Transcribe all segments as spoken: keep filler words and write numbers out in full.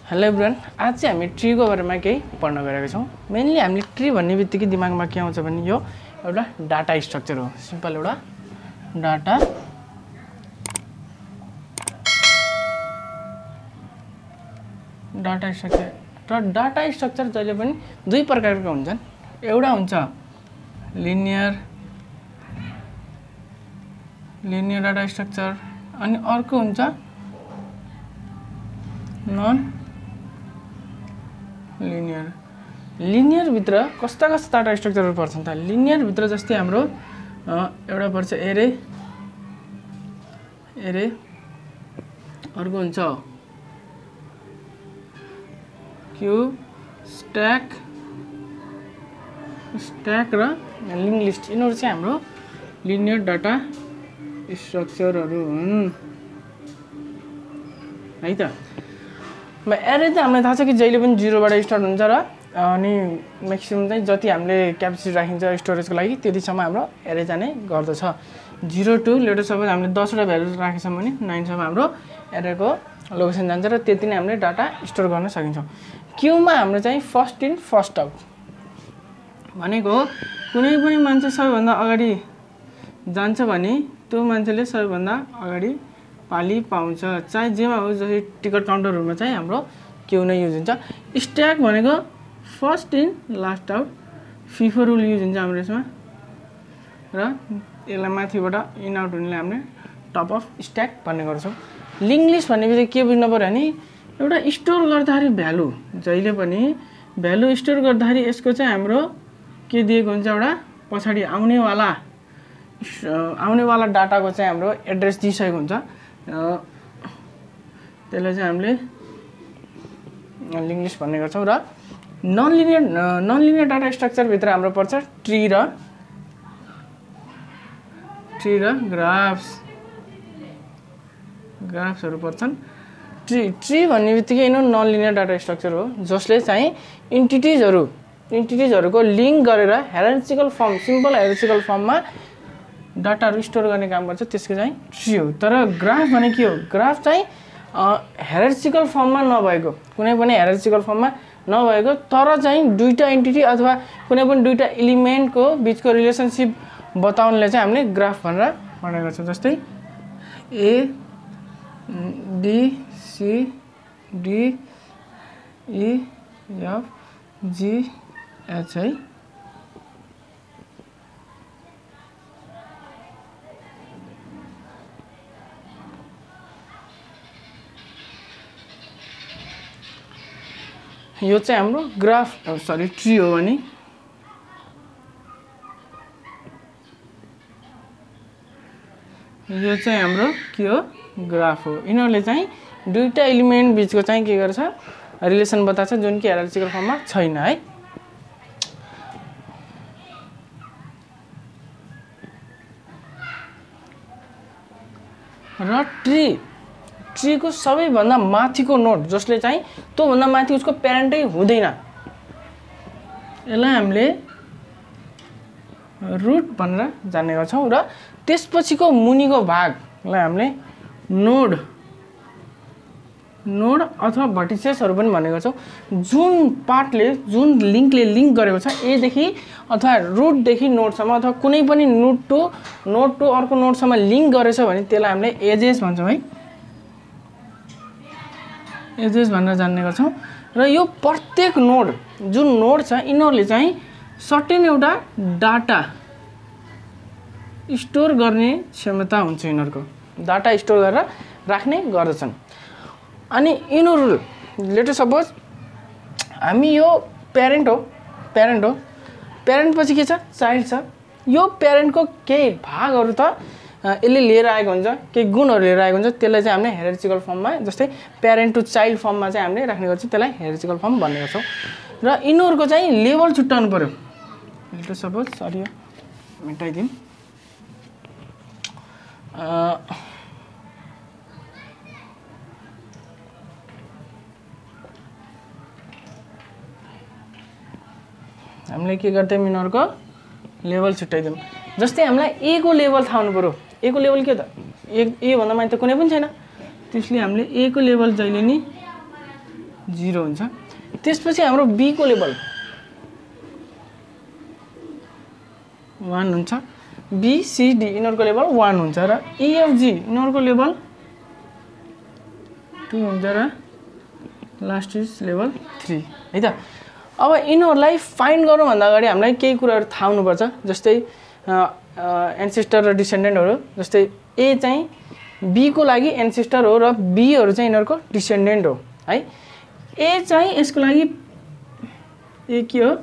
Hello everyone, आज चाहिँ हामी ट्रीको बारेमा केही पढ्न गएका छौँ। मेनली हामीले ट्री भन्ने बित्तिकै दिमागमा के आउँछ भने यो एउटा डाटा स्ट्रक्चर हो। सिम्पल एउटा डाटा डाटा स्ट्रक्चर र डाटा स्ट्रक्चर जहिले पनि दुई प्रकारका हुन्छन्। एउटा हुन्छ लिनियर लिनियर डाटा स्ट्रक्चर अनि अर्को हुन्छ नन लिनियर। लिनियर भित्र कस्ता कस्ता डाटा स्ट्रक्चरहरु पर्छन् त? लिनियर भित्र जस्तै हाम्रो एउटा पर्छ एरे एरे अर्को हुन्छ क्यू स्ट्याक स्ट्याक र लिंक लिस्ट। यिनीहरु चाहिँ हाम्रो लिनियर डाटा स्ट्रक्चरहरु हुन् है त। एरे चाहिँ हामीलाई थाहा छ कि जहिले पनि जीरो बाट स्टार्ट हुन्छ र अनि म्याक्सिमम चाहिँ जति हामीले क्यापेसिटी राखिन्छ स्टोरेजको लागि त्यतिसम्म हाम्रो एरे जाने गर्दछ। जीरो टु लेटर सपोज हामीले दस वटा भ्यालु राखेछौँ भने नाइन सम्म हाम्रो एरेको लोकेसन जान्छ र त्यति नै हामीले डाटा स्टोर गर्न सकिन्छ। क्यूमा हाम्रो चाहिँ फर्स्ट इन फर्स्ट आउट भनेको कुनै पनि मान्छे सबैभन्दा अगाडि जान्छ भने त्यो मान्छेले सबैभन्दा अगाडि पाली पाउँछ, चाहे जेमा होस्। जस्तै टिकट काउन्टरहरुमा चाहिँ हाम्रो क्यू नै युज हुन्छ। स्ट्याक भनेको first in last out FIFO rule use हुन्छ हाम्रो यसमा र यसलाई माथिबाट इन आउट हुनेले हामीले टप अफ स्ट्याक भन्ने गर्छौँ। लिंक लिस्ट भनेपछि के बुझ्नु पर्यो भने एउटा स्टोर गर्दाखेरि भ्यालु जहिले पनि भ्यालु स्टोर गर्दाखेरि यसको चाहिँ हाम्रो के दिएको हुन्छ, एउटा पछाडि आउनेवाला आउनेवाला डाटाको चाहिँ हाम्रो एड्रेस दिइसकेको हुन्छ। त्यसलाई चाहिँ हामीले लिंक लिस्ट भन्ने गर्छौँ। र non linear non linear data structure भित्र हाम्रो पर्छ ट्री र ट्री र ग्राफ्स ग्राफ्सहरु पर्छन्। ट्री ट्री भन्ने बित्तिकै यिनीहरु नन लिनियर डाटा स्ट्रक्चर हो जसले चाहिँ इन्टिटिजहरु इन्टिटिजहरुको लिंक गरेर हायरार्चिकल फर्म सिम्पल हायरार्चिकल फर्ममा डाटाहरु स्टोर गर्ने काम गर्छ। त्यसको चाहिँ ट्री हो। तर ग्राफ भने के हो? ग्राफ चाहिँ हायरार्चिकल फर्ममा नभएको कुनै पनि हायरार्चिकल फर्ममा नभएको तर चाहिँ दुईटा एन्टिटी अथवा कुनै पनि दुईटा एलिमेन्टको बीचको रिलेसनशिप बताउनले चाहिँ हामीले ग्राफ भनेर भनेको गर्छौँ। जस्तै A D C D E F G H है। यो चाहिँ हाम्रो ग्राफ सरी ट्री हो भने यो चाहिँ हाम्रो के हो? ग्राफ हो। यिनीहरुले चाहिँ दुईटा एलिमेन्ट बीचको चाहिँ के गर्छ? रिलेसन बताउँछ जुन कि हायरार्चिकल फर्ममा छैन है। र ट्री ट्री को सबैभन्दा माथिको नोड जसले चाहिँ त्यो भन्दा माथि उसको प्यारेन्टै हुँदैन यसलाई हामीले रुट भनेर जान्ने गर्छौं। र त्यसपछिको मुनिको भागलाई हामीले नोड नोड अथवा भर्टिसेसहरु पनि भन्ने गर्छौं। जुन पार्टले जुन लिंकले लिंक गरेको छ ए देखि अथवा रुट देखि नोडसम्म अथवा कुनै पनि नोड टु नोड टु अर्को नोडसम्म लिंक गरेछ भने त्यसलाई हामीले एजेस भन्छौं है। एजेस भनेर जान्ने गर्छौं। र यो प्रत्येक नोड जुन नोड छ यिनीहरुले चाहिँ सर्टेन एउटा डाटा स्टोर गर्ने क्षमता हुन्छ। यिनीहरुको डाटा स्टोर गरेर राख्ने गर्दछन्। अनि यिनीहरु लेटर सपोज हामी यो प्यारेन्ट हो प्यारेन्ट हो प्यारेन्ट पछि के छ? चाइल्ड छ। यो प्यारेन्टको केही भागहरु त यसले लिएर आएको हुन्छ, केही गुणहरु लिएर आएको हुन्छ। त्यसलाई चाहिँ हामीले हायरार्चिकल फर्ममा जस्तै प्यारेन्ट टु चाइल्ड फर्ममा चाहिँ हामीले राख्ने गर्छौं। त्यसलाई हायरार्चिकल फर्म भन्ने गर्छौं। र यिनीहरुको चाहिँ लेभल छुट्याउनु पर्यो। लेटर सपोज सरी मेटाइदिम हामीले के गर्छौं? यिनीहरुको लेभल छुट्याइदिम। जस्तै हामीलाई ए को लेभल थाहा हुनु पर्यो। ए को लेभल के त? ए ए भन्दा माथि त कुनै पनि छैन। त्यसले हामीले ए को लेभल जहिले नि जिरो हुन्छ। त्यसपछि हाम्रो बी को लेभल वन हुन्छ, बी सी डी यिनीहरूको लेभल वन हुन्छ र ई एफ जी यिनीहरूको लेभल टू हुन्छ र लास्ट इज लेभल थ्री है त। अब यिनीहरूलाई फाइन्ड गर्नुभन्दा अगाडि हामीलाई केही कुराहरू थाहा हुनुपर्छ, जस्तै एन्सेस्टर र डिसेन्डेन्टहरू। जस्तै ए चाहिँ बी को लागि एन्सेस्टर हो र बीहरू चाहिँ यिनीहरूको डिसेन्डेन्ट हो है। ए चाहिँ यसको लागि ए के हो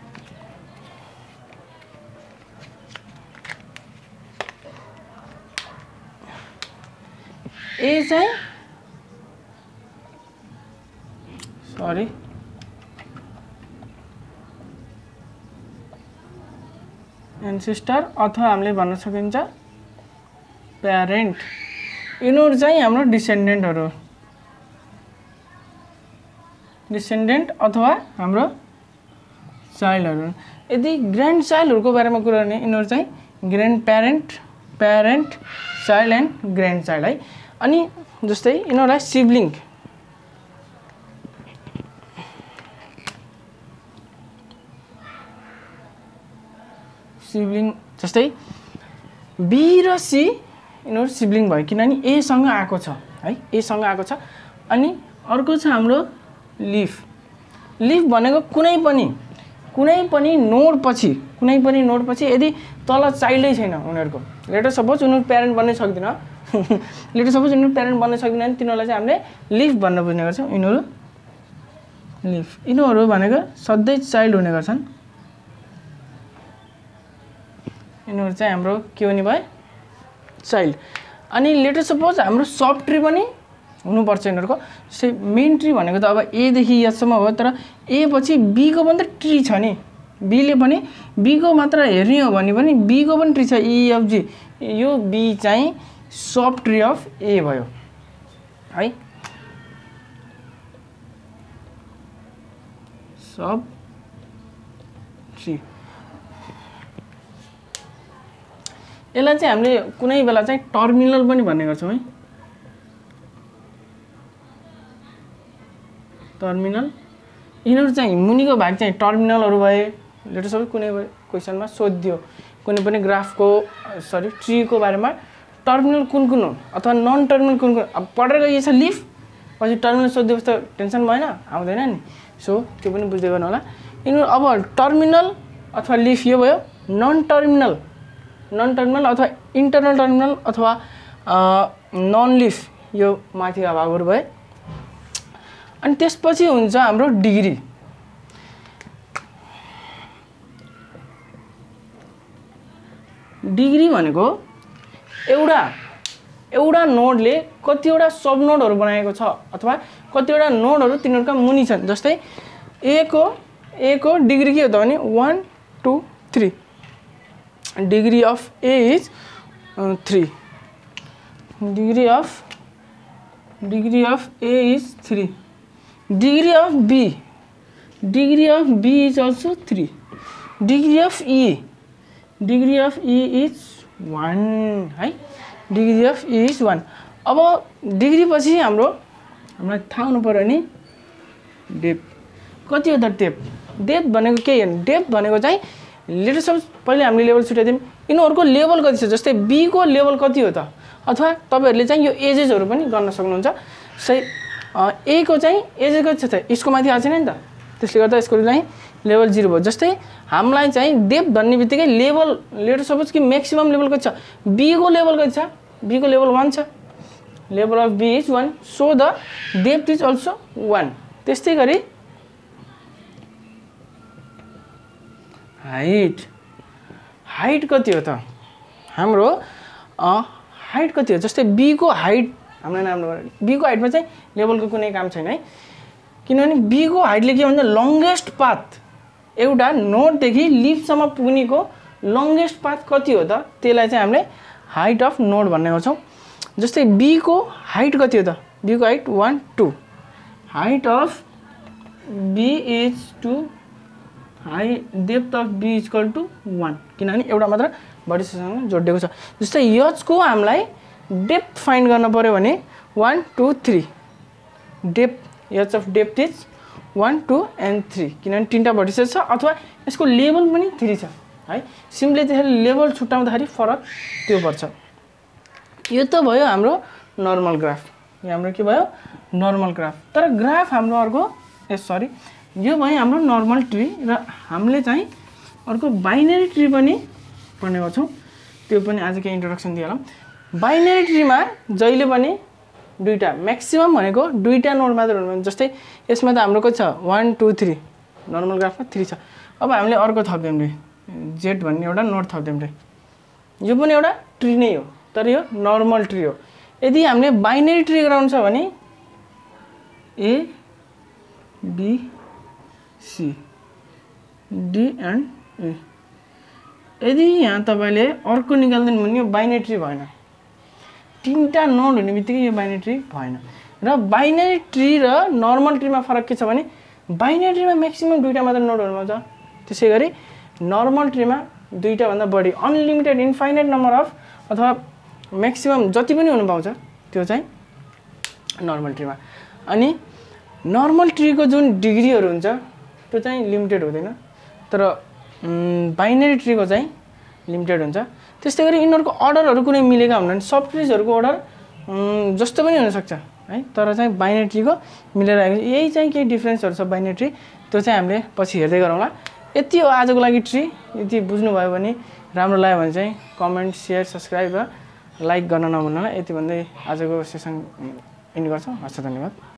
ए चाहिँ सरी एन्सेस्टर अथवा हामीले भन्न सकिन्छ प्यारेन्ट। यिनीहरू चाहिँ हाम्रो डिसेन्डेन्टहरू, डिसेन्डेन्ट अथवा हाम्रो चाइल्डहरू। यदि ग्रान्ड चाइल्डहरूको बारेमा कुरा गर्ने यिनीहरू चाहिँ grandparent, parent, child and grandchild है। अनि जस्तै यिनीहरूलाई सिब्लिङ, सिब्लिङ जस्तै बी र सी यिनीहरू सिब्लिङ भयो किनभने एसँग आएको छ है, एसँग आएको छ। अनि अर्को छ हाम्रो लिफ। लिफ भनेको कुनै पनि कुनै पनि नोड पछि कुनै पनि नोड पछि यदि तल चाइल्डै छैन उनीहरूको, लेटर सपोज उनीहरू प्यारेन्ट बन्नै सक्दैन लेटर सपोज यिनीहरू प्यारेन्ट बन्न सक्दैन भने तिनीहरूलाई चाहिँ हामीले लिफ भन्न बुझ्ने गर्छौँ। यिनीहरू लिफ, यिनीहरू भनेको सधैँ चाइल्ड हुने गर्छन्। यिनीहरू चाहिँ हाम्रो के हुने भयो चाइल्ड। अनि लेटर सपोज हाम्रो सब ट्री पनि हुनुपर्छ यिनीहरूको। जस्तै मेन ट्री भनेको त अब एदेखि यससम्म हो, तर ए पछि बीको पनि त ट्री छ नि, बीले पनि बीको मात्र हेर्ने हो भने पनि बीको पनि ट्री छ इएफजी। यो बी चाहिँ सब ट्री अफ ए भयो है, सब ट्री। यसलाई चाहिँ हामीले कुनै बेला चाहिँ टर्मिनल पनि भन्ने गर्छौँ है, टर्मिनल। यिनीहरू चाहिँ मुनिको भाग चाहिँ टर्मिनलहरू भए। लेटर सबै कुनै क्वेसनमा सोधियो कुनै पनि ग्राफको सरी ट्रीको बारेमा टर्मिनल कुन कुन हो अथवा नन टर्मिनल कुन कुन। अब पढेर गइएछ लिफ पछि टर्मिनल सोधिदियोस् त टेन्सन भएन, आउँदैन नि। सो त्यो पनि बुझ्दै गर्नु होला। यिनीहरू अब टर्मिनल अथवा लिफ यो भयो। नन टर्मिनल, नन टर्मिनल अथवा इन्टरनल टर्मिनल अथवा नन लिफ यो माथिका भागहरू भए। अनि त्यसपछि हुन्छ हाम्रो डिग्री। डिग्री भनेको एउटा एउटा नोडले कतिवटा सब नोडहरू बनाएको छ अथवा कतिवटा नोडहरू तिनीहरूका मुनि छन्। जस्तै ए को ए को डिग्री के हो त भने one two three, degree of A is three, degree of degree of A is three, degree of B degree of B is also three, degree of E degree of E is one है, degree of E is one. अब degree पछि हाम्रो हामीलाई थाहा हुनु पर्यो नि depth कति हो त। डेप्थ डेप्थ भनेको के हो? डेप्थ भनेको चाहिँ लेटर सपोज पहिले हामीले लेभल छुट्याइदियौँ, यिनीहरूको लेभल कति छ। जस्तै बी को लेभल कति हो त, अथवा तपाईँहरूले चाहिँ यो एजेसहरू पनि गर्न सक्नुहुन्छ। सही ए को चाहिँ एजेस कति छ त, यसको माथि आएको छैन नि त, त्यसले गर्दा यसको चाहिँ लेभल जिरो भयो। जस्तै हामीलाई चाहिँ डेप्थ भन्ने बित्तिकै लेभल लेटर सपोज कि म्याक्सिमम लेभल कति छ, बी को लेभल कति छ, बी को लेभल वान छ, level of B is one, so the depth is also one. त्यस्तै गरी हाइट, हाइट कति हो त हाम्रो हाइट कति हो। जस्तै बी को हाइट हाम्रो नाम बी को हाइटमा चाहिँ लेभलको कुनै काम छैन है, किनभने बी को हाइटले के भन्छ लङ्गेस्ट पाथ, एउटा नोडदेखि लिफसम्म पुग्नेको लङ्गेस्ट पाथ कति हो त, त्यसलाई चाहिँ हामीले हाइट अफ नोड भन्ने गर्छौँ। जस्तै बी को हाइट कति हो त, बी को height one two, height of B is two, high depth of B is equal to one, किनभने एउटा मात्र बडीसँग जोडिएको छ। जस्तै यसको हामीलाई डेप्थ फाइन्ड गर्न पऱ्यो भने one two three, depth H of depth is one two and three किनभने तीनटा भर्टिसेस छ अथवा यसको लेभल पनि थ्री छ है सिम्पली त्यसले लेभल छुट्याउँदाखेरि फरक त्यो पर्छ यो त भयो हाम्रो नर्मल ग्राफ यो हाम्रो के भयो नर्मल ग्राफ तर ग्राफ हाम्रो अर्को ए सरी यो भयो हाम्रो नर्मल ट्री र हामीले चाहिँ अर्को बाइनरी ट्री पनि पढ्ने गर्छौं त्यो पनि आजको इन्ट्रोडक्सन दिइहालौं बाइनरी ट्रीमा जहिले पनि दुईटा म्याक्सिमम भनेको दुईटा नोड मात्र हुनुहुन्छ जस्तै यसमा त हाम्रो को छ one two three नर्मल ग्राफमा थ्री छ अब हामीले अर्को थप्दियौं रे z भन्ने एउटा नोड थप्दियौं रे यो पनि एउटा ट्री नै हो तर यो नर्मल ट्री हो यदि हामीले बाइनरी ट्री गराउनु छ भने a b c d and e यदि यहाँ तपाईले अर्को निकाल्दिनु भने यो बाइनरी ट्री भएन तीनटा नोड हुने बित्तिकै यो बाइनरी ट्री भएन र बाइनरी ट्री र नर्मल ट्रीमा फरक के छ भने बाइनरी ट्रीमा म्याक्सिमम दुईटा मात्र नोडहरु हुन्छ त्यसैगरी नर्मल ट्रीमा दुईटा भन्दा बढी अनलिमिटेड इन्फाइनाइट नम्बर अफ अथवा म्याक्सिमम जति पनि हुन पाउँछ त्यो चाहिँ नर्मल ट्रीमा अनि नर्मल ट्रीको जुन डिग्रीहरु हुन्छ त्यो चाहिँ लिमिटेड हुँदैन तर बाइनरी ट्रीको चाहिँ लिमिटेड हुन्छ त्यस्तै गरी यिनीहरुको अर्डरहरु कुनै मिलेका हुँदैन सब ट्रीजहरुको अर्डर जस्तो पनि हुन सक्छ है तर चाहिँ बाइनरी ट्रीको मिलेर आएको यही चाहिँ के डिफरेन्सहरु छ बाइनरी ट्री त्यो चाहिँ हामीले पछि हेर्दै गरौँला यति हो आजको लागि ट्री यदि बुझ्नु भयो भने राम्रो लाग्यो भने चाहिँ कमेन्ट शेयर सब्स्क्राइब र लाइक गर्न नभुल्नु होला यति भन्दै आजको सेसन एन्ड गर्छौं हस् धन्यवाद